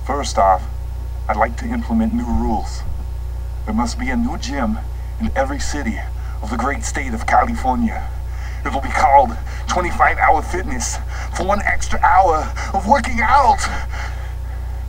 First off, I'd like to implement new rules. There must be a new gym in every city of the great state of California. It'll be called 25-Hour Fitness for 1 extra hour of working out.